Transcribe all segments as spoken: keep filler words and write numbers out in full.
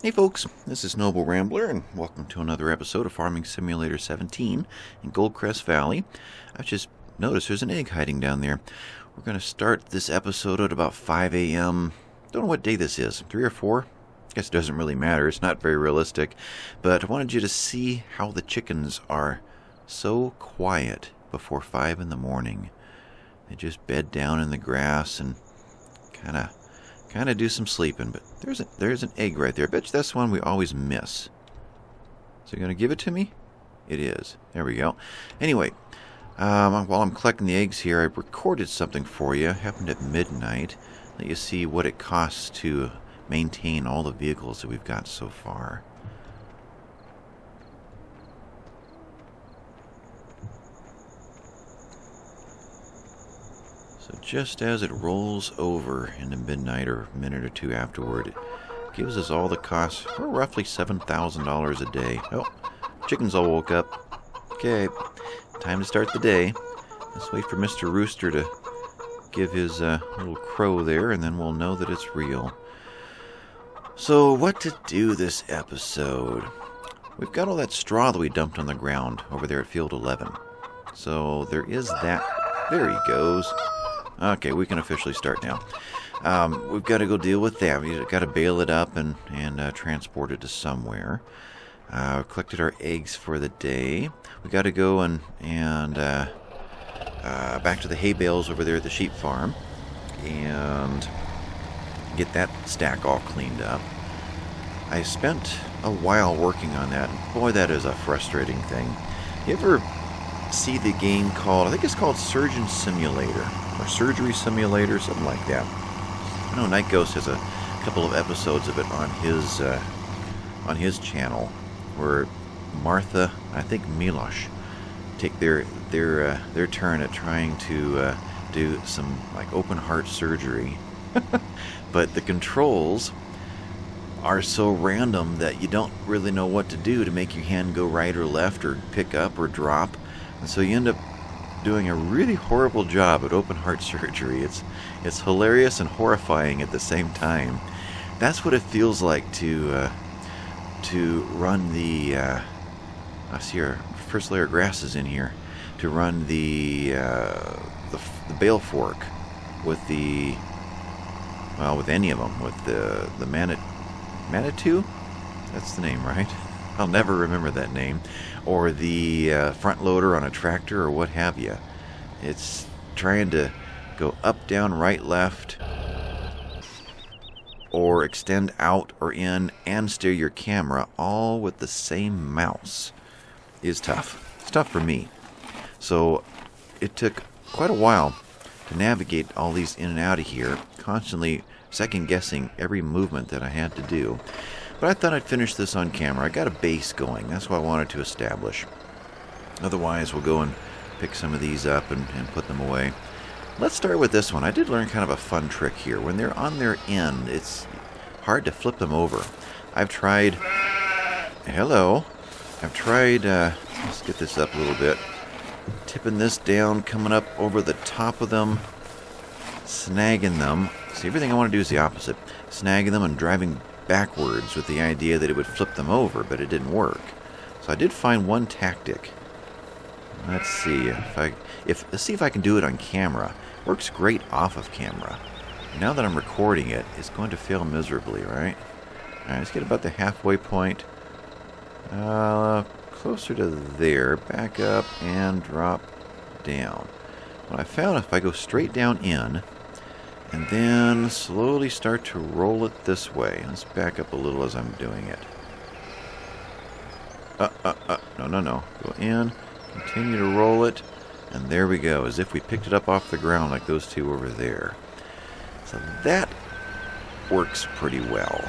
Hey folks, this is Noble Rambler, and welcome to another episode of Farming Simulator seventeen in Goldcrest Valley. I've just noticed there's an egg hiding down there. We're going to start this episode at about five A M Don't know what day this is, three or four? I guess it doesn't really matter, it's not very realistic. But I wanted you to see how the chickens are so quiet before five in the morning. They just bed down in the grass and kind of Kind of do some sleeping, but there's a, there's an egg right there. I bet you that's one we always miss. So you're going to give it to me? It is. There we go. Anyway, um, while I'm collecting the eggs here, I recorded something for you. It happened at midnight. Let you see what it costs to maintain all the vehicles that we've got so far. So just as it rolls over into midnight or a minute or two afterward, it gives us all the costs for roughly seven thousand dollars a day. Oh, chickens all woke up. Okay, time to start the day. Let's wait for Mister Rooster to give his uh, little crow there, and then we'll know that it's real. So what to do this episode? We've got all that straw that we dumped on the ground over there at field eleven. So there is that. There he goes. Okay, we can officially start now. Um, we've got to go deal with that. We've got to bale it up and, and uh, transport it to somewhere. Uh, collected our eggs for the day. We got to go and, and uh, uh, back to the hay bales over there at the sheep farm and get that stack all cleaned up. I spent a while working on that. Boy, that is a frustrating thing. You ever see the game called, I think it's called Surgeon Simulator, or Surgery Simulator, something like that. I know Night Ghost has a couple of episodes of it on his uh, on his channel, where Martha, I think Milosh, take their their uh, their turn at trying to uh, do some like open heart surgery, but the controls are so random that you don't really know what to do to make your hand go right or left or pick up or drop. And so you end up doing a really horrible job at open heart surgery. It's it's hilarious and horrifying at the same time. That's what it feels like to uh, to run the. Uh, I see our first layer of grass is in here. To run the uh, the, the bale fork with the well with any of them with the the Manit Manitou. That's the name, right? I'll never remember that name. Or the uh, front loader on a tractor or what have you. It's trying to go up, down, right, left, or extend out or in and steer your camera all with the same mouse is tough. It's tough for me. So it took quite a while to navigate all these in and out of here, constantly second guessing every movement that I had to do. But I thought I'd finish this on camera. I got a base going. That's what I wanted to establish. Otherwise, we'll go and pick some of these up and, and put them away. Let's start with this one. I did learn kind of a fun trick here. When they're on their end, it's hard to flip them over. I've tried... Hello. I've tried... Uh, let's get this up a little bit. Tipping this down, coming up over the top of them, snagging them. See, everything I want to do is the opposite. Snagging them and driving backwards with the idea that it would flip them over, but it didn't work. So I did find one tactic. Let's see if I if let's see if I can do it on camera. It works great off of camera. Now that I'm recording it, it's going to fail miserably, right? Alright, let's get about the halfway point. Uh, closer to there. Back up and drop down. What I found, if I go straight down in and then slowly start to roll it this way. Let's back up a little as I'm doing it. Uh, uh, uh, no, no, no. Go in, continue to roll it, and there we go, as if we picked it up off the ground like those two over there. So that works pretty well.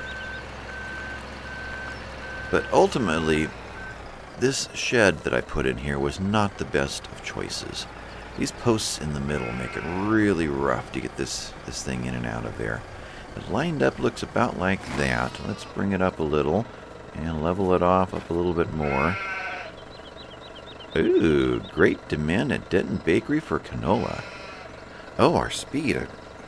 But ultimately, this shed that I put in here was not the best of choices. These posts in the middle make it really rough to get this, this thing in and out of there. It lined up looks about like that. Let's bring it up a little and level it off up a little bit more. Ooh, great demand at Denton Bakery for canola. Oh, our speed.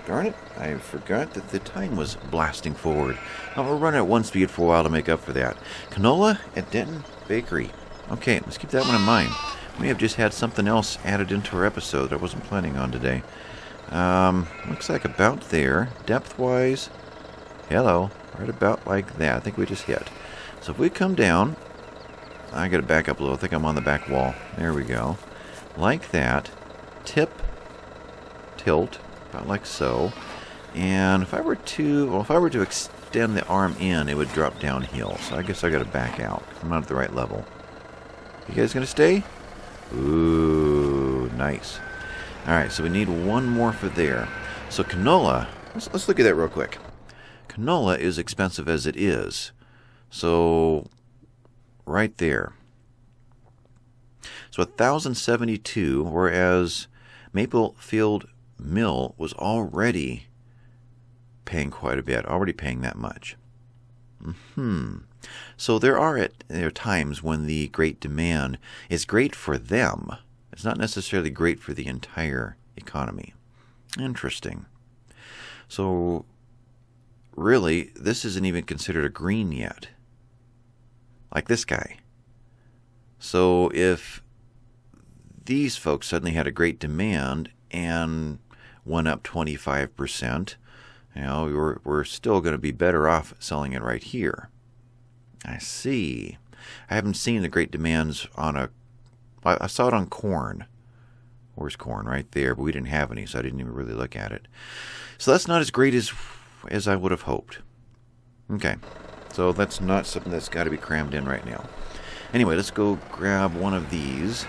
darn it, I forgot that the time was blasting forward. Now we'll run at one speed for a while to make up for that. Canola at Denton Bakery. Okay, let's keep that one in mind. We may have just had something else added into our episode I wasn't planning on today. Um, looks like about there. Depth-wise, hello, right about like that. I think we just hit. So if we come down, I gotta back up a little. I think I'm on the back wall. There we go. Like that. Tip, tilt, about like so. And if I were to, well, if I were to extend the arm in, it would drop downhill. So I guess I gotta back out. I'm not at the right level. You guys gonna stay? Ooh, nice. Alright, so we need one more for there. So canola, let's, let's look at that real quick. Canola is expensive as it is. So, right there. So one thousand seventy-two, whereas Maplefield Mill was already paying quite a bit, already paying that much. Hmm. So there are at there are times when the great demand is great for them. It's not necessarily great for the entire economy. Interesting. So really, this isn't even considered a green yet. Like this guy. So if these folks suddenly had a great demand and went up twenty-five percent, you know, we're, we're still going to be better off selling it right here. I see. I haven't seen the great demands on a... I saw it on corn. Where's corn? Right there. But we didn't have any, so I didn't even really look at it. So that's not as great as, as I would have hoped. Okay. So that's not something that's got to be crammed in right now. Anyway, let's go grab one of these.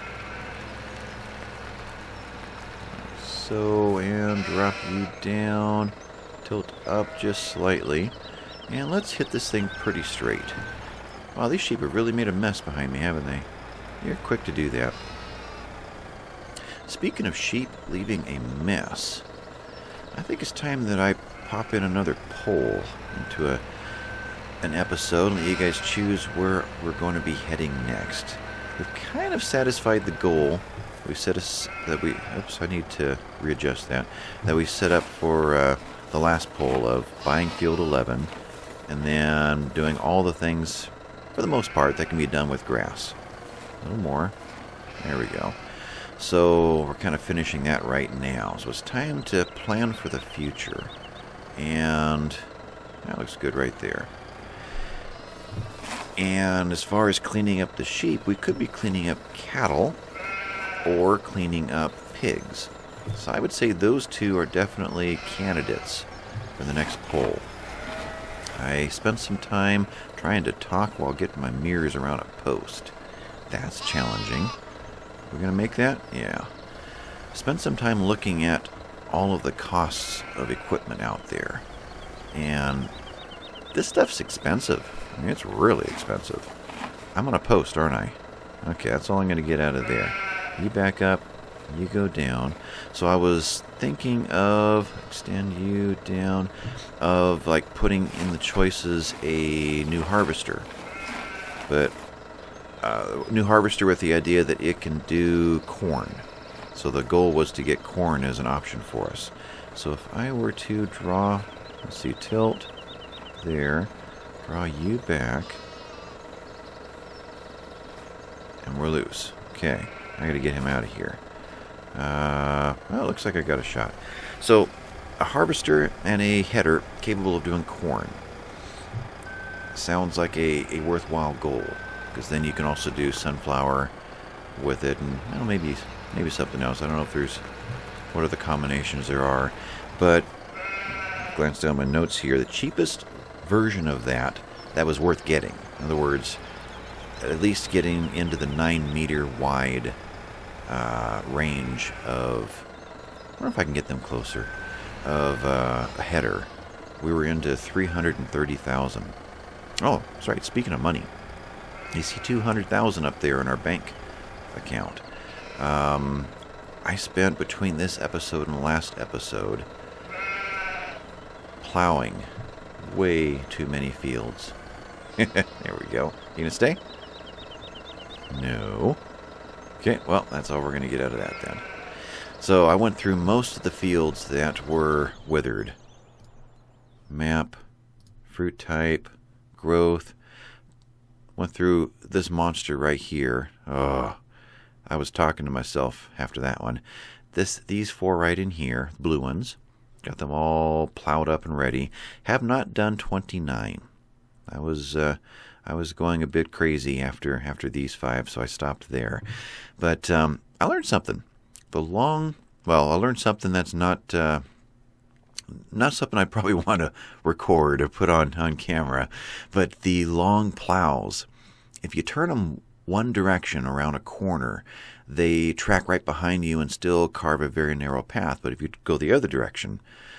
So, and drop you down. Tilt up just slightly. And let's hit this thing pretty straight. Wow, these sheep have really made a mess behind me, haven't they? You're quick to do that. Speaking of sheep leaving a mess, I think it's time that I pop in another poll into a an episode and let you guys choose where we're going to be heading next. We've kind of satisfied the goal we set us that we. Oops, I need to readjust that. That we set up for uh, the last poll of buying Field eleven, and then doing all the things, for the most part, that can be done with grass. A little more. There we go. So we're kind of finishing that right now. So it's time to plan for the future. And that looks good right there. And as far as cleaning up the sheep, we could be cleaning up cattle or cleaning up pigs. So I would say those two are definitely candidates for the next poll. I spent some time trying to talk while getting my mirrors around a post. That's challenging. We're going to make that? Yeah. Spent some time looking at all of the costs of equipment out there. And this stuff's expensive. I mean, it's really expensive. I'm on a post, aren't I? Okay, that's all I'm going to get out of there. You back up. You go down. So I was thinking of, extend you down, of like putting in the choices a new harvester. But uh, new harvester with the idea that it can do corn. So the goal was to get corn as an option for us. So if I were to draw, let's see, tilt there, draw you back, and we're loose. Okay, I gotta get him out of here. Uh, well, it looks like I got a shot. So, a harvester and a header capable of doing corn. Sounds like a, a worthwhile goal, because then you can also do sunflower with it, and well, maybe maybe something else. I don't know if there's what other combinations there are, but glance down my notes here. The cheapest version of that that was worth getting. In other words, at least getting into the nine meter wide uh, range of. I wonder if I can get them closer. Of uh, a header. We were into three hundred thirty thousand. Oh, that's right. Speaking of money, you see two hundred thousand up there in our bank account. Um, I spent between this episode and the last episode plowing way too many fields. There we go. You gonna stay? No. Okay, well, that's all we're gonna get out of that then. So I went through most of the fields that were withered. Map, fruit type, growth. Went through this monster right here. Oh, I was talking to myself after that one. This, these four right in here, blue ones, got them all plowed up and ready. Have not done twenty-nine. I was uh, I was going a bit crazy after after these five, so I stopped there. But um, I learned something. The long, well, I learned something that's not uh, not something I probably want to record or put on on camera. But the long plows, if you turn them one direction around a corner, they track right behind you and still carve a very narrow path. But if you go the other direction,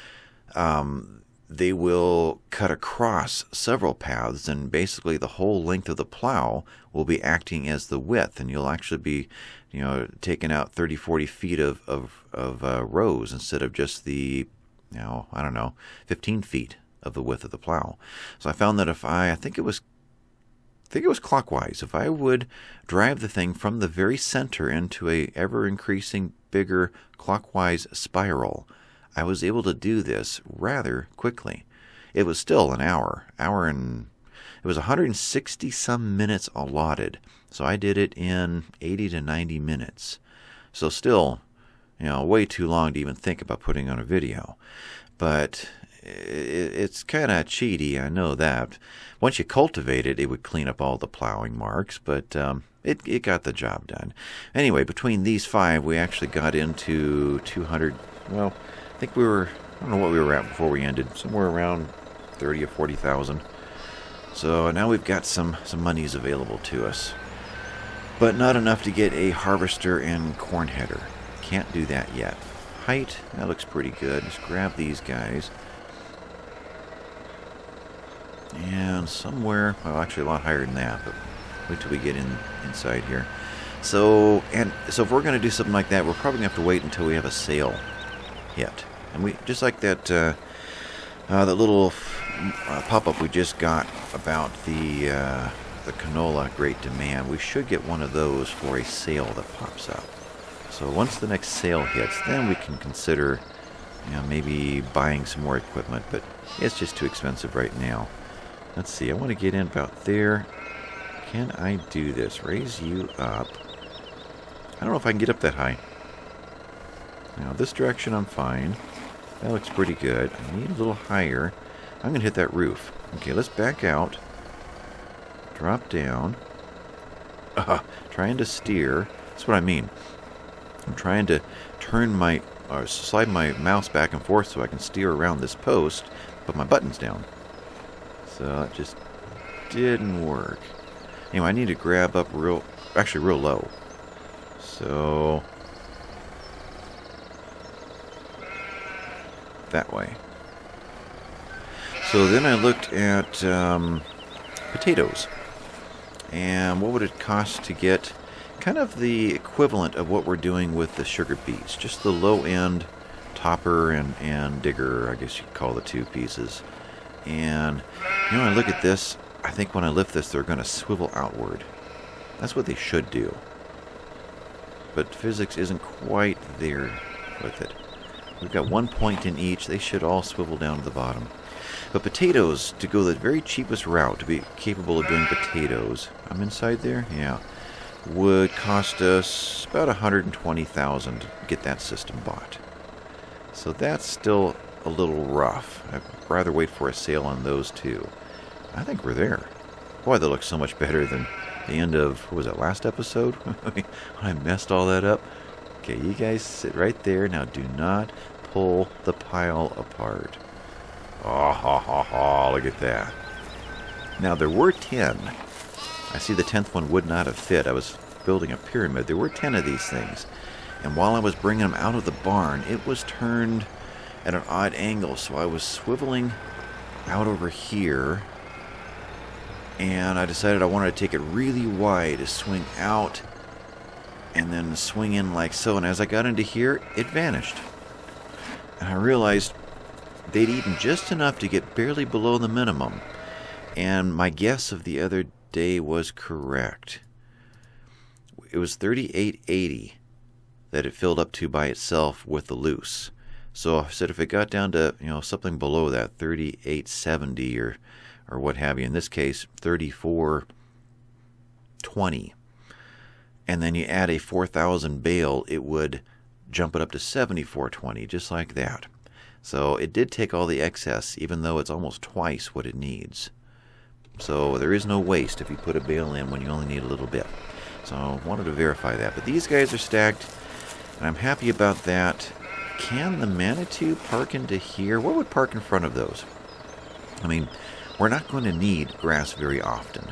um, they will cut across several paths, and basically the whole length of the plow will be acting as the width, and you'll actually be, you know, taking out thirty, forty feet of, of, of uh, rows instead of just the, you know, I don't know, fifteen feet of the width of the plow. So I found that if I, I think it was I think it was clockwise. If I would drive the thing from the very center into a ever-increasing, bigger clockwise spiral, I was able to do this rather quickly. It was still an hour, hour and it was one hundred sixty some minutes allotted. So I did it in eighty to ninety minutes. So still, you know, way too long to even think about putting on a video. But it's kind of cheaty, I know that. Once you cultivate it, it would clean up all the plowing marks, but um, it, it got the job done. Anyway, between these five, we actually got into two hundred, well, I think we were, I don't know what we were at before we ended, somewhere around thirty or forty thousand. So now we've got some, some monies available to us, but not enough to get a harvester and corn header. Can't do that yet. Height, that looks pretty good. Let's grab these guys. And somewhere, well, actually a lot higher than that, but wait till we get in inside here. So, and so if we're going to do something like that, we're probably going to have to wait until we have a sale hit. And we, just like that, uh, uh, that little uh, pop-up we just got about the, uh, the canola great demand, we should get one of those for a sale that pops up. So once the next sale hits, then we can consider, you know, maybe buying some more equipment, but it's just too expensive right now. Let's see, I want to get in about there. Can I do this? Raise you up. I don't know if I can get up that high. Now, this direction I'm fine. That looks pretty good. I need a little higher. I'm going to hit that roof. Okay, let's back out. Drop down. Uh, trying to steer. That's what I mean. I'm trying to turn my, or slide my mouse back and forth so I can steer around this post, but my button's down. So it just didn't work. Anyway, I need to grab up real, actually real low. So that way. So then I looked at um, potatoes. And what would it cost to get kind of the equivalent of what we're doing with the sugar beets. Just the low end topper and, and digger, I guess you'd call the two pieces. And, you know, when I look at this, I think when I lift this, they're going to swivel outward. That's what they should do. But physics isn't quite there with it. We've got one point in each. They should all swivel down to the bottom. But potatoes, to go the very cheapest route, to be capable of doing potatoes, I'm inside there? Yeah. Would cost us about one hundred twenty thousand dollars to get that system bought. So that's still a little rough. I'd rather wait for a sale on those two. I think we're there. Boy, that looks so much better than the end of, what was that, last episode? When I messed all that up. Okay, you guys sit right there. Now do not pull the pile apart. Oh, ha, ha, ha, look at that. Now, there were ten. I see the tenth one would not have fit. I was building a pyramid. There were ten of these things. And while I was bringing them out of the barn, it was turned at an odd angle. So I was swiveling out over here. And I decided I wanted to take it really wide to swing out and then swing in like so. And as I got into here, it vanished. And I realized they'd eaten just enough to get barely below the minimum. And my guess of the other day was correct. It was thirty-eight eighty that it filled up to by itself with the loose. So I said if it got down to, you know, something below that, thirty-eight seventy or or what have you, in this case thirty-four twenty, and then you add a four thousand bale, it would jump it up to seventy-four twenty, just like that. So it did take all the excess, even though it's almost twice what it needs. So there is no waste if you put a bale in when you only need a little bit. So I wanted to verify that. But these guys are stacked, and I'm happy about that. Can the Manitou park into here? What would park in front of those? I mean, we're not going to need grass very often.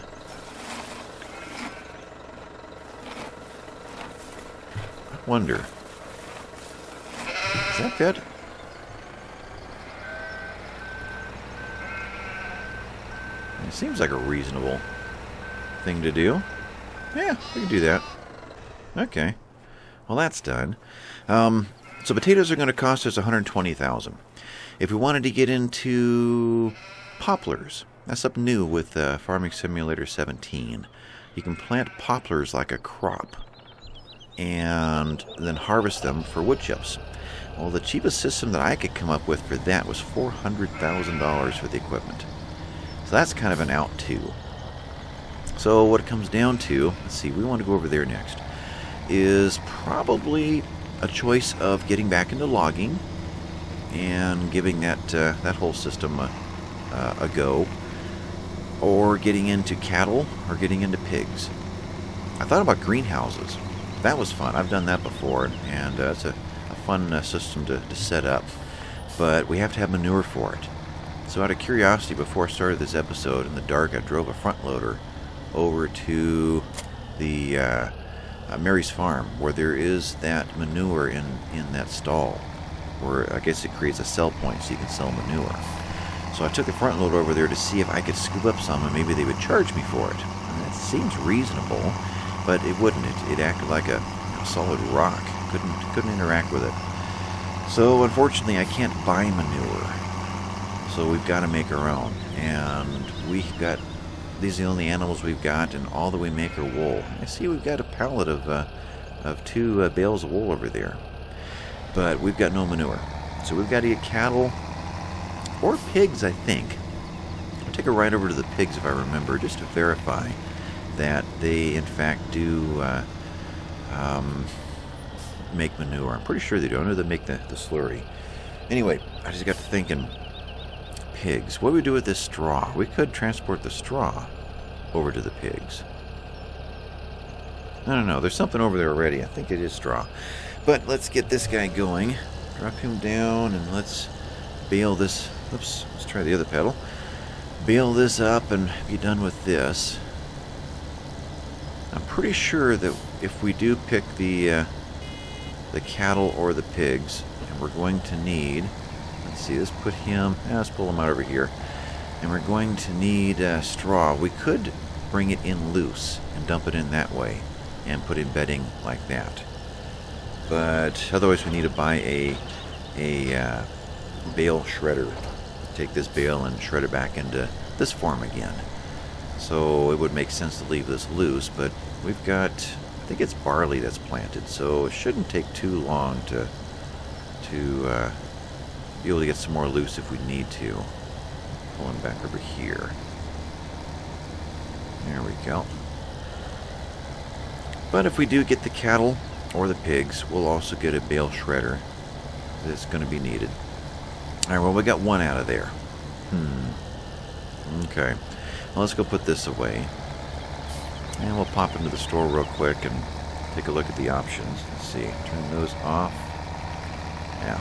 I wonder. Does that fit? It seems like a reasonable thing to do. Yeah, we can do that. Okay. Well, that's done. Um, so potatoes are going to cost us one hundred twenty thousand dollars. If we wanted to get into poplars, that's up new with uh, Farming Simulator seventeen. You can plant poplars like a crop and then harvest them for wood chips. Well, the cheapest system that I could come up with for that was four hundred thousand dollars for the equipment. So that's kind of an out too. So what it comes down to, let's see, we want to go over there next, is probably a choice of getting back into logging and giving that uh, that whole system a, uh, a go, or getting into cattle, or getting into pigs. I thought about greenhouses. That was fun. I've done that before, and uh, it's a, a fun uh, system to, to set up, but we have to have manure for it. So out of curiosity, before I started this episode, in the dark, I drove a front loader over to the uh, uh, Mary's farm, where there is that manure in, in that stall, where I guess it creates a sell point so you can sell manure. So I took the front loader over there to see if I could scoop up some, and maybe they would charge me for it. And that seems reasonable, but it wouldn't. It, it acted like a, a solid rock. Couldn't, couldn't interact with it. So unfortunately, I can't buy manure. So we've got to make our own, and we've got, these are the only animals we've got, and all that we make are wool. I see we've got a pallet of uh, of two uh, bales of wool over there, but we've got no manure. So we've got to get cattle or pigs, I think. I'll take a ride over to the pigs if I remember, just to verify that they in fact do uh, um, make manure. I'm pretty sure they do. I know they make the, the slurry. Anyway, I just got to thinking, pigs. What do we do with this straw? We could transport the straw over to the pigs. I don't know. There's something over there already. I think it is straw. But let's get this guy going. Drop him down and let's bale this. Oops. Let's try the other pedal. Bale this up and be done with this. I'm pretty sure that if we do pick the uh, the cattle or the pigs, and we're going to need, let's see, let's put him, yeah, let's pull him out over here, and we're going to need uh, straw. We could bring it in loose and dump it in that way and put in bedding like that, but otherwise we need to buy a a uh, bale shredder. Take this bale and shred it back into this form again. So it would make sense to leave this loose, but we've got, I think it's barley that's planted, so it shouldn't take too long to to uh, be able to get some more loose if we need to. Pull him back over here. There we go. But if we do get the cattle or the pigs, we'll also get a bale shredder that's going to be needed. Alright, well, we got one out of there. Hmm. Okay. Well, let's go put this away. And we'll pop into the store real quick and take a look at the options. Let's see. Turn those off. Yeah.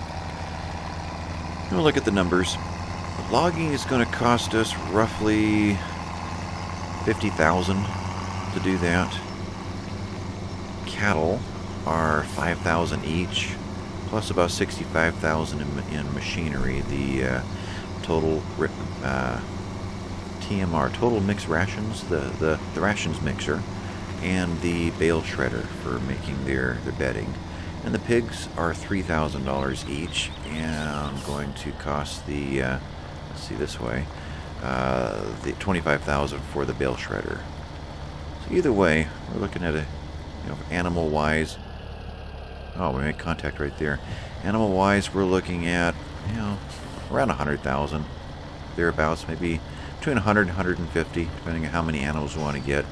And we'll look at the numbers. The logging is going to cost us roughly fifty thousand dollars to do that. Cattle are five thousand dollars each, plus about sixty-five thousand dollars in, in machinery. The uh, total uh, T M R, total mixed rations, the, the, the rations mixer, and the bale shredder for making their, their bedding. And the pigs are three thousand dollars each, and going to cost the, uh, let's see this way, uh, the twenty-five thousand dollars for the bale shredder. So either way, we're looking at a, you know, animal-wise, Oh, we made contact right there. Animal-wise, we're looking at, you know, around one hundred thousand. Thereabouts, maybe between one hundred and one hundred fifty, depending on how many animals we want to get.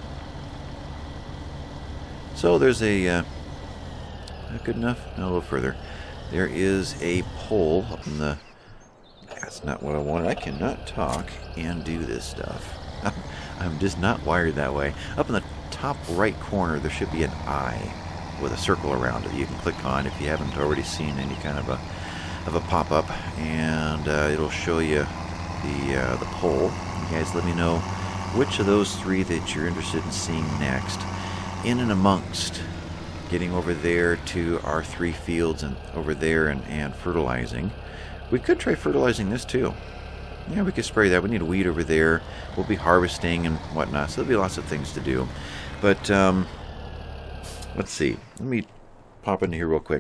So there's a... Uh, not good enough? No, a little further. There is a pole up in the... That's not what I wanted. I cannot talk and do this stuff. I'm just not wired that way. Up in the top right corner, there should be an eye with a circle around it you can click on if you haven't already seen any kind of a of a pop-up, and uh, it'll show you the uh, the poll. You guys let me know which of those three that you're interested in seeing next. In and amongst getting over there to our three fields and over there and, and fertilizing, we could try fertilizing this too. Yeah, we could spray that. We need a weed over there. We'll be harvesting and whatnot, so there'll be lots of things to do. But um, let's see. Let me pop into here real quick.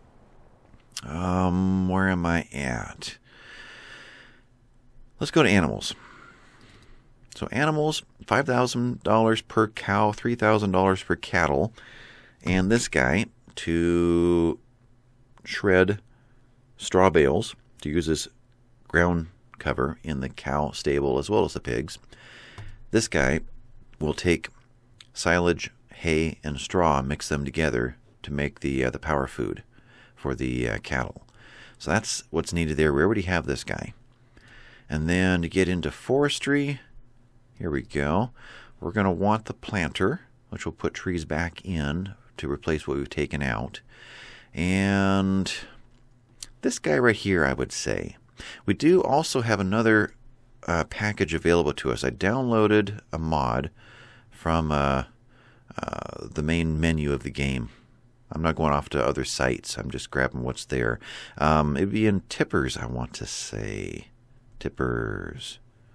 Um, where am I at? Let's go to animals. So animals, five thousand dollars per cow, three thousand dollars per cattle. And this guy to shred straw bales to use as ground cover in the cow stable as well as the pigs. This guy will take silage, hay, and straw and mix them together to make the uh, the power food for the uh, cattle. So that's what's needed there. We already have this guy. And then to get into forestry, here we go. We're going to want the planter, which will put trees back in to replace what we've taken out. And this guy right here, I would say. We do also have another uh, package available to us. I downloaded a mod from uh, uh, the main menu of the game. I'm not going off to other sites. I'm just grabbing what's there. Um, it'd be in Tippers, I want to say. Tippers.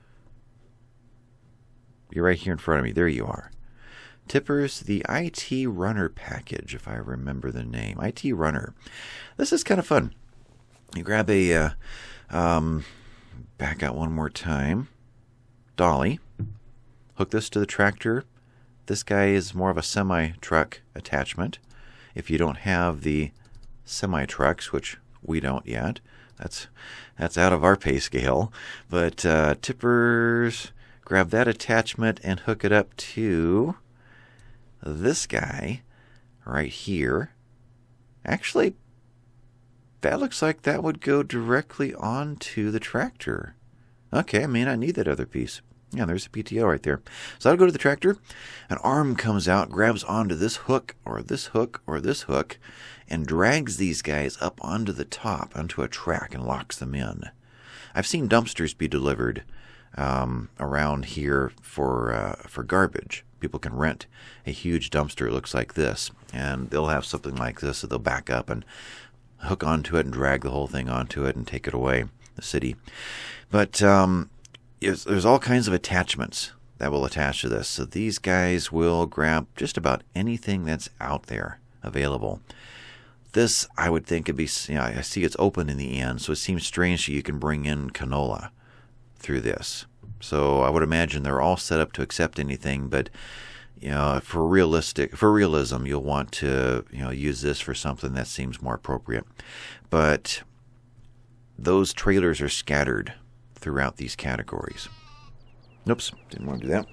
You're right here in front of me. There you are. Tippers, the I T Runner package, if I remember the name. I T Runner. This is kind of fun. You grab a, uh, um, back out one more time, dolly, hook this to the tractor. This guy is more of a semi-truck attachment. If you don't have the semi-trucks, which we don't yet, that's that's out of our pay scale. But uh, tippers, grab that attachment and hook it up to this guy right here. Actually, that looks like that would go directly onto the tractor. Okay, I may not need that other piece. Yeah, there's a P T O right there. So that'll go to the tractor. An arm comes out, grabs onto this hook, or this hook, or this hook, and drags these guys up onto the top, onto a track, and locks them in. I've seen dumpsters be delivered um, around here for uh, for garbage. People can rent a huge dumpster. It looks like this, and they'll have something like this, so they'll back up and hook onto it and drag the whole thing onto it and take it away, the city. But um, there's all kinds of attachments that will attach to this. So these guys will grab just about anything that's out there available. This, I would think, could be, you know, I see it's open in the end, so it seems strange that you can bring in canola through this. So I would imagine they're all set up to accept anything, but you know, for realistic, for realism, you'll want to, you know, use this for something that seems more appropriate. But those trailers are scattered throughout these categories. Oops, didn't want to do that.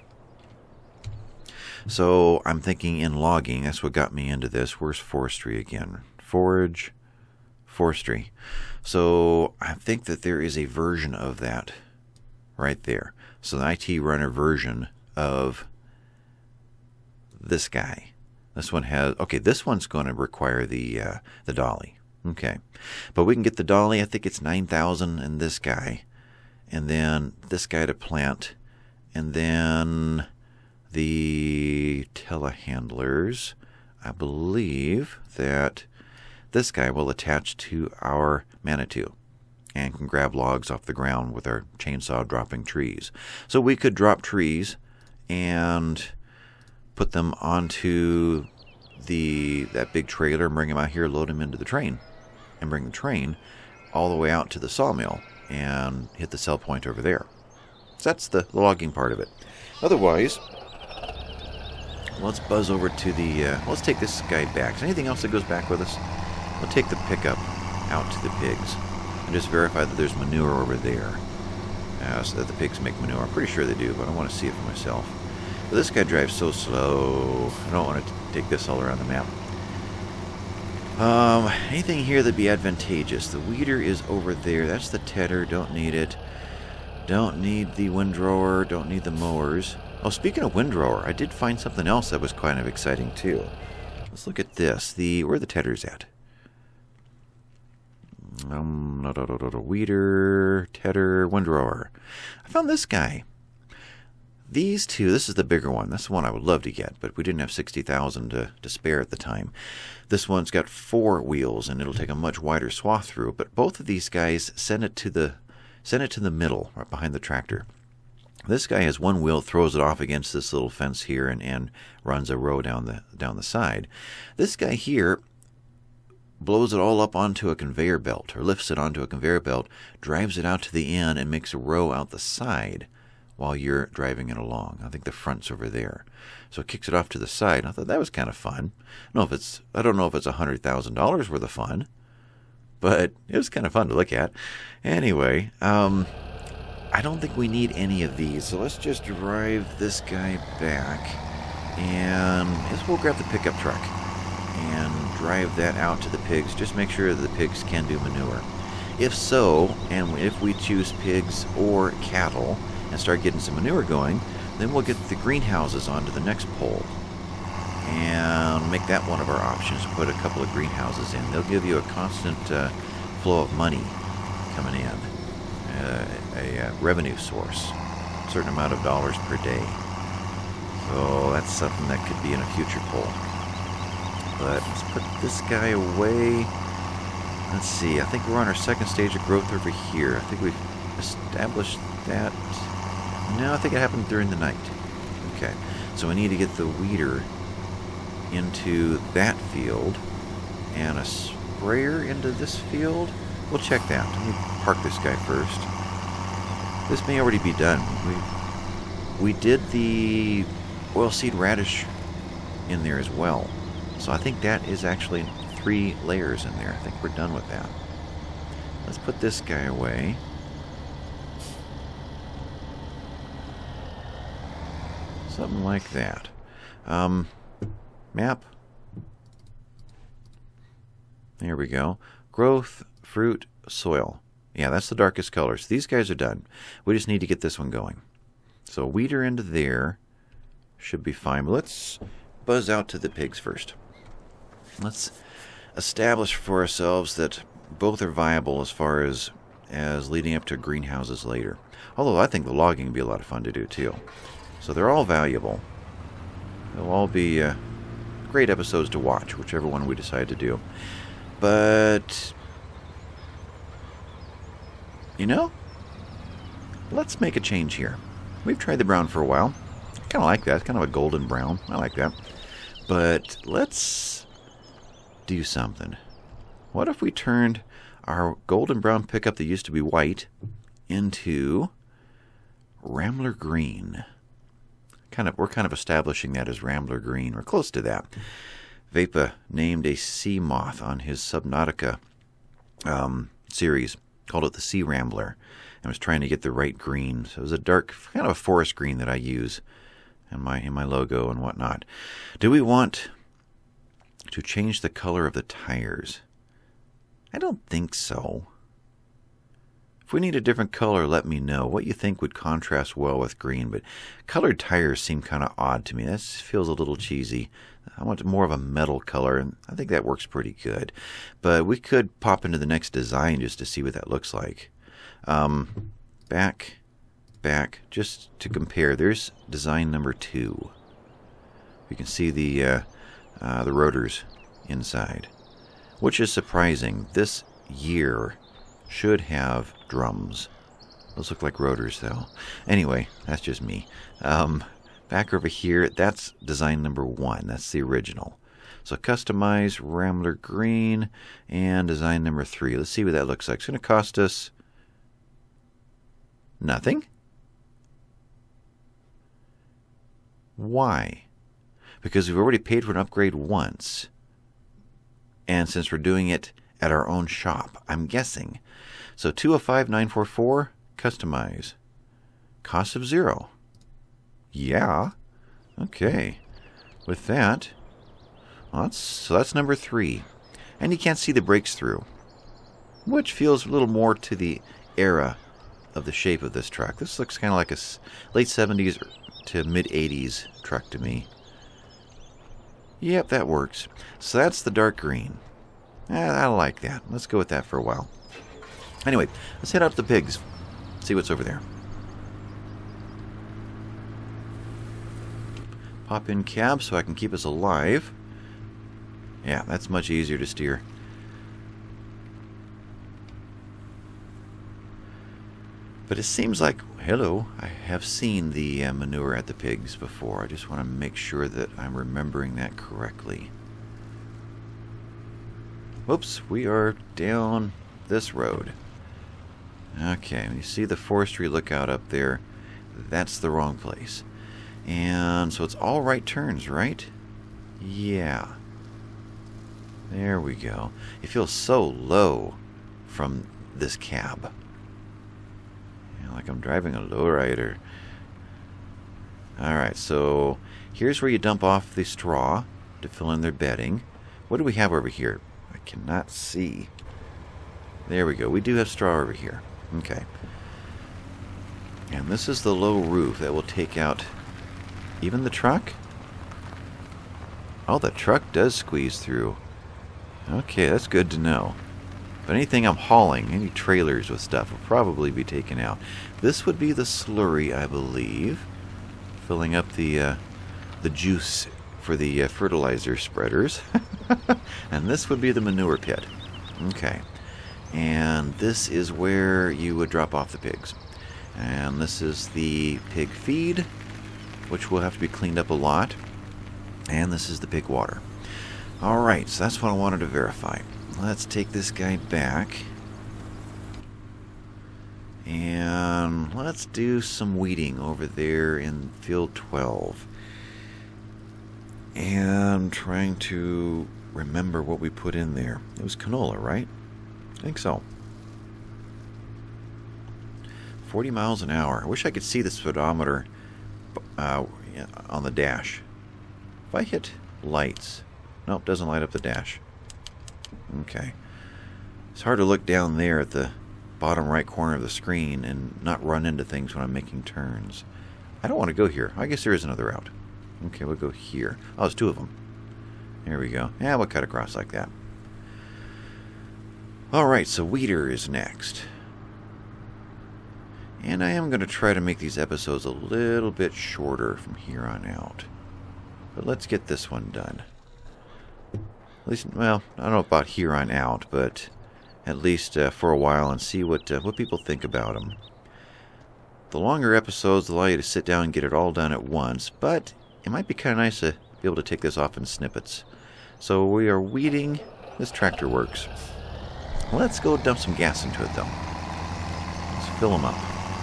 So I'm thinking in logging, that's what got me into this. Where's forestry again? Forage, forestry. So I think that there is a version of that right there. So the I T Runner version of this guy. This one has, okay, this one's going to require the uh, the dolly. Okay. But we can get the dolly, I think it's nine thousand, and this guy. And then this guy to plant. And then the telehandlers. I believe that this guy will attach to our Manitou and can grab logs off the ground with our chainsaw dropping trees. So we could drop trees and put them onto the that big trailer and bring them out here, load them into the train, and bring the train all the way out to the sawmill and hit the sell point over there. So that's the, the logging part of it. Otherwise, let's buzz over to the, uh, let's take this guy back. Is there anything else that goes back with us? We'll take the pickup out to the pigs and just verify that there's manure over there. Uh, so that the pigs make manure. I'm pretty sure they do, but I want to see it for myself. But this guy drives so slow. I don't want to take this all around the map. Um, anything here that'd be advantageous? The weeder is over there. That's the tedder. Don't need it. Don't need the windrower. Don't need the mowers. Oh, speaking of windrower, I did find something else that was kind of exciting too. Let's look at this. The where are the tedders at? Um, no, no, no, no, no, weeder, tedder, windrower. I found this guy. These two, this is the bigger one. That's the one I would love to get, but we didn't have sixty thousand to, to spare at the time. This one's got four wheels, and it'll take a much wider swath through. But both of these guys send it to the send it to the middle, right behind the tractor. This guy has one wheel, throws it off against this little fence here, and, and runs a row down the down the side. This guy here blows it all up onto a conveyor belt, or lifts it onto a conveyor belt, drives it out to the end, and makes a row out the side while you're driving it along. I think the front's over there. So it kicks it off to the side. I thought that was kind of fun. I don't know if it's, I don't know if it's one hundred thousand dollars worth of fun, but it was kind of fun to look at. Anyway, um, I don't think we need any of these, so let's just drive this guy back, and we'll grab the pickup truck and drive that out to the pigs. Just make sure that the pigs can do manure. If so, and if we choose pigs or cattle and start getting some manure going, then we'll get the greenhouses onto the next pole and make that one of our options. Put a couple of greenhouses in. They'll give you a constant uh, flow of money coming in, uh, a uh, revenue source, a certain amount of dollars per day. So that's something that could be in a future poll. But let's put this guy away. Let's see, I think we're on our second stage of growth over here. I think we've established that. No, I think it happened during the night. Okay, so we need to get the weeder into that field and a sprayer into this field. We'll check that. Let me park this guy first. This may already be done. We, we did the oilseed radish in there as well. So I think that is actually three layers in there. I think we're done with that. Let's put this guy away. Something like that. Um, map. There we go. Growth, fruit, soil. Yeah, that's the darkest colors. These guys are done. We just need to get this one going. So weeder into there should be fine. But let's buzz out to the pigs first. Let's establish for ourselves that both are viable as far as as leading up to greenhouses later. Although I think the logging would be a lot of fun to do too. So they're all valuable. They'll all be uh, great episodes to watch, whichever one we decide to do. But, you know, let's make a change here. We've tried the brown for a while. I kind of like that. It's kind of a golden brown. I like that. But let's do something. What if we turned our golden brown pickup that used to be white into Rambler green? Kind of, we're kind of establishing that as Rambler green. We're close to that. Vapa named a sea moth on his Subnautica um, series, called it the Sea Rambler, and was trying to get the right green. So it was a dark, kind of a forest green that I use in my in my logo and whatnot. Do we want to change the color of the tires? I don't think so. If we need a different color, let me know what you think would contrast well with green. But colored tires seem kind of odd to me. That feels a little cheesy. I want more of a metal color, and I think that works pretty good. But we could pop into the next design just to see what that looks like. Um, back, back, just to compare. There's design number two. You can see the uh, uh, the rotors inside, which is surprising. This year should have drums. Those look like rotors, though. Anyway, that's just me. Um, back over here, that's design number one. That's the original. So customize Rambler green and design number three. Let's see what that looks like. It's going to cost us nothing. Why? because we've already paid for an upgrade once. And since we're doing it at our own shop, I'm guessing. So two oh five nine four four, customize. Cost of zero. Yeah. Okay. With that, well, that's, so that's number three. And you can't see the brakes through, which feels a little more to the era of the shape of this truck. This looks kind of like a late seventies to mid eighties truck to me. Yep, that works. So that's the dark green. Eh, I like that. Let's go with that for a while. Anyway, let's head out to the pigs. See what's over there. Pop in cab so I can keep us alive. Yeah, that's much easier to steer. But it seems like, hello, I have seen the uh, manure at the pigs before. I just want to make sure that I'm remembering that correctly. Whoops, we are down this road. Okay, you see the forestry lookout up there? That's the wrong place. And so it's all right turns, right? Yeah. There we go. It feels so low from this cab. Like I'm driving a lowrider. Alright, so here's where you dump off the straw to fill in their bedding. What do we have over here? I cannot see. There we go. We do have straw over here. Okay. And this is the low roof that will take out even the truck? Oh, the truck does squeeze through. Okay, that's good to know. But anything I'm hauling, any trailers with stuff, will probably be taken out. This would be the slurry, I believe, filling up the uh, the juice for the uh, fertilizer spreaders. And this would be the manure pit. Okay. And this is where you would drop off the pigs. And this is the pig feed, which will have to be cleaned up a lot. And this is the pig water. Alright, so that's what I wanted to verify. Let's take this guy back. And let's do some weeding over there in field twelve. And trying to remember what we put in there. It was canola, right? I think so. forty miles an hour. I wish I could see the speedometer uh, on the dash. If I hit lights. Nope, doesn't light up the dash. Okay. It's hard to look down there at the bottom right corner of the screen and not run into things when I'm making turns. I don't want to go here. I guess there is another route. Okay, we'll go here. Oh, there's two of them. There we go. Yeah, we'll cut across like that. Alright, so weeder is next. And I am going to try to make these episodes a little bit shorter from here on out. But let's get this one done. At least, well, I don't know about here on out, but at least uh, for a while and see what uh, what people think about them. The longer episodes allow you to sit down and get it all done at once, but it might be kind of nice to be able to take this off in snippets. So we are weeding. This tractor works. Let's go dump some gas into it, though. Let's fill them up.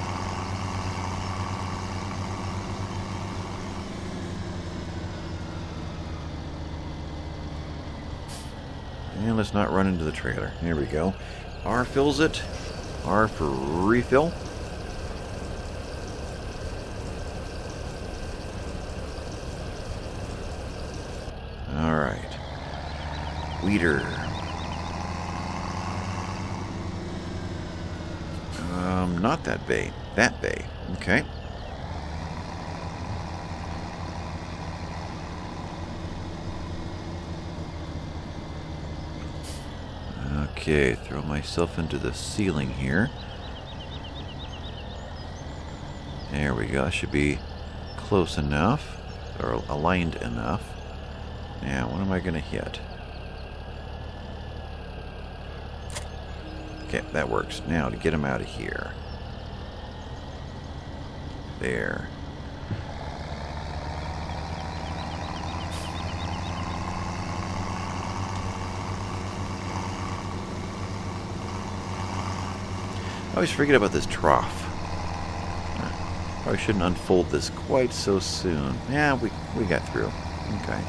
And let's not run into the trailer. There we go. R fills it. R for refill. Alright. Weeder. Um, not that bay. That bay. Okay. Okay, throw myself into the ceiling here. There we go. Should be close enough, or aligned enough. Now, what am I going to hit? Okay, that works. Now, to get him out of here. There. I always forget about this trough. Probably shouldn't unfold this quite so soon. Yeah, we, we got through. Okay.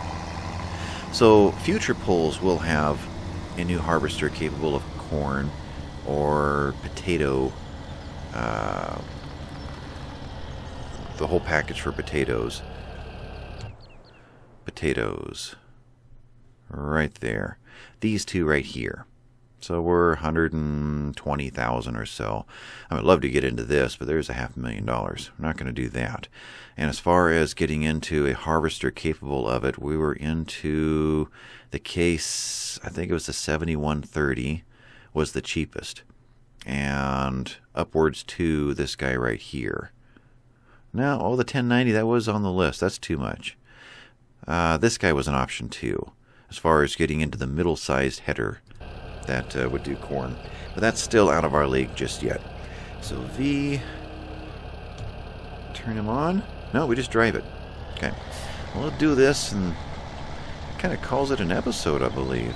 So future pulls will have a new harvester capable of corn or potato, uh, the whole package for potatoes. Potatoes. Right there. These two right here. So we're one hundred twenty thousand or so. I would love to get into this, but there's a half a million dollars. We're not going to do that. And as far as getting into a harvester capable of it, we were into the case, I think it was the seventy-one thirty was the cheapest. And upwards to this guy right here. Now, oh, the ten ninety, that was on the list. That's too much. Uh, this guy was an option too, as far as getting into the middle-sized header that uh, would do corn. But that's still out of our league just yet. So V, turn him on. No, we just drive it. Okay. Well, we'll do this, and it kind of calls it an episode, I believe.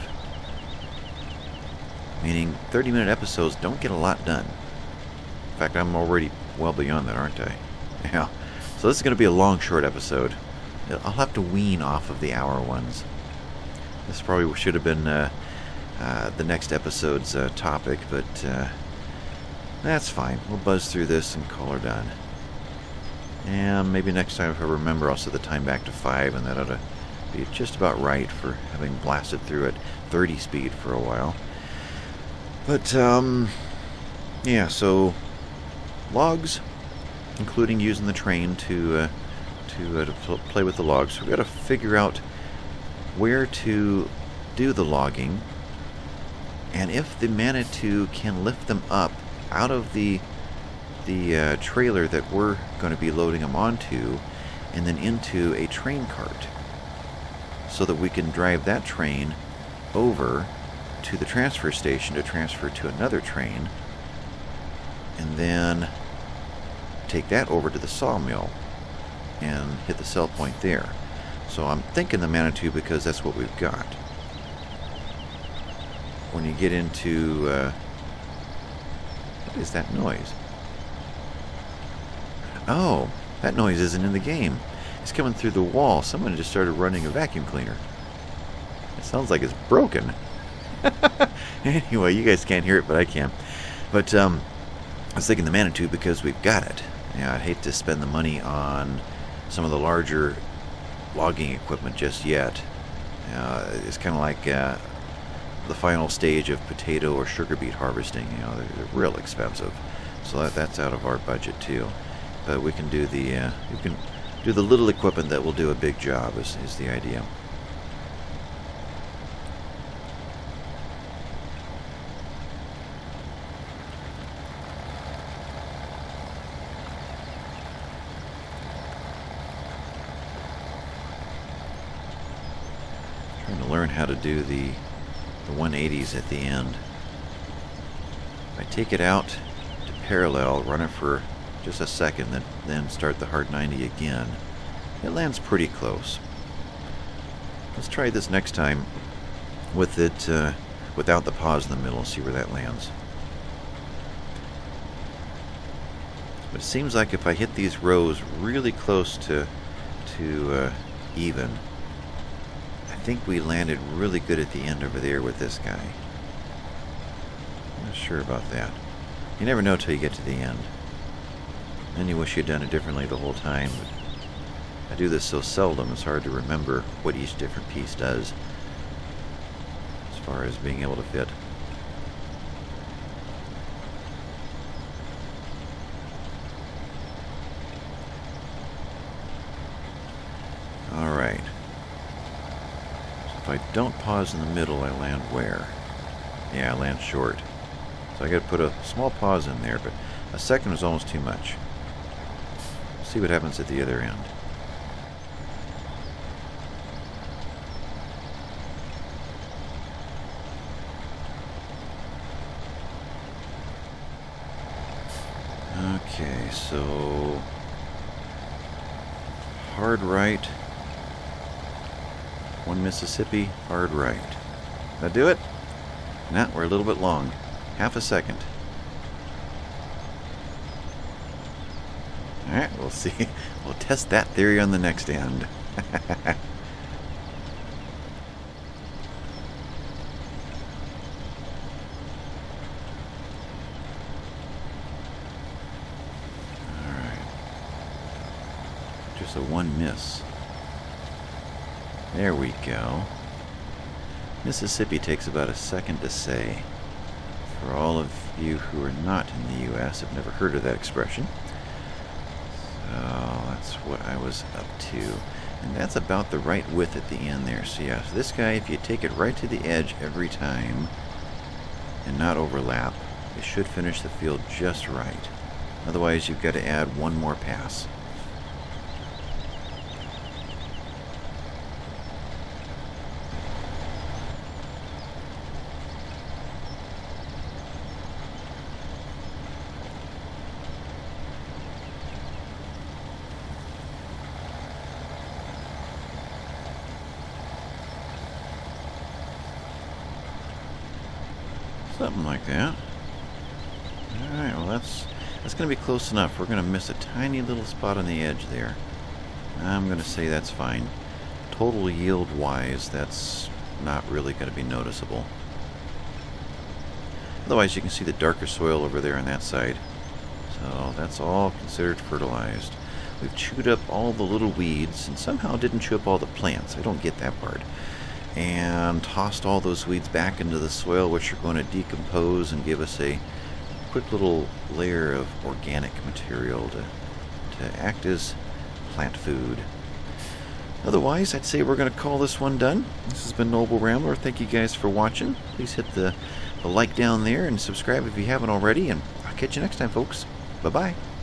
Meaning thirty minute episodes don't get a lot done. In fact, I'm already well beyond that, aren't I? Yeah. So this is going to be a long, short episode. I'll have to wean off of the hour ones. This probably should have been uh, uh, the next episode's uh, topic, but uh, that's fine. We'll buzz through this and call her done. And maybe next time, if I remember, I'll set the time back to five, and that ought to be just about right for having blasted through at thirty speed for a while. But, um, yeah, so logs, including using the train to uh, to, uh, to pl play with the logs. So we've got to figure out where to do the logging, and if the Manitou can lift them up out of the the uh, trailer that we're going to be loading them onto, and then into a train cart, so that we can drive that train over to the transfer station to transfer to another train, and then take that over to the sawmill and hit the sell point there. So I'm thinking the Manitou because that's what we've got. When you get into uh, what is that noise? Oh, that noise isn't in the game. It's coming through the wall. Someone just started running a vacuum cleaner. It sounds like it's broken. Anyway, you guys can't hear it, but I can. But um, I was thinking the Manitou because we've got it. Yeah, I'd hate to spend the money on some of the larger logging equipment just yet. Uh, it's kind of like uh, the final stage of potato or sugar beet harvesting. You know, they're, they're real expensive, so that, that's out of our budget too. But we can do the uh, we can do the little equipment that will do a big job. Is, is the idea. Trying to learn how to do the the one eighties at the end. I take it out to parallel, run it for just a second, then then start the hard ninety again. It lands pretty close. Let's try this next time with it uh, without the pause in the middle and see where that lands. But it seems like if I hit these rows really close to to uh, even, I think we landed really good at the end over there with this guy. I'm not sure about that. You never know till you get to the end. Then you wish you'd done it differently the whole time. But I do this so seldom, it's hard to remember what each different piece does as far as being able to fit. Alright. So if I don't pause in the middle, I land where? Yeah, I land short. So I gotta put a small pause in there, but a second is almost too much. See what happens at the other end. Okay, so hard right, one Mississippi, hard right. That do it? Nah, we're a little bit long. Half a second. Alright, we'll see. We'll test that theory on the next end. so one miss. There we go. Mississippi takes about a second to say. For all of you who are not in the U S, have never heard of that expression. So that's what I was up to. And that's about the right width at the end there. So yeah, so this guy, if you take it right to the edge every time and not overlap, it should finish the field just right. Otherwise, you've got to add one more pass. Something like that. Alright, well that's that's going to be close enough. We're going to miss a tiny little spot on the edge there. I'm going to say that's fine. Total yield wise, that's not really going to be noticeable. Otherwise, you can see the darker soil over there on that side. So that's all considered fertilized. We've chewed up all the little weeds and somehow didn't chew up all the plants. I don't get that part. And tossed all those weeds back into the soil, which are going to decompose and give us a quick little layer of organic material to, to act as plant food. Otherwise, I'd say we're going to call this one done. This has been Noble Rambler. Thank you guys for watching. Please hit the, the like down there and subscribe if you haven't already, and I'll catch you next time, folks. Bye-bye.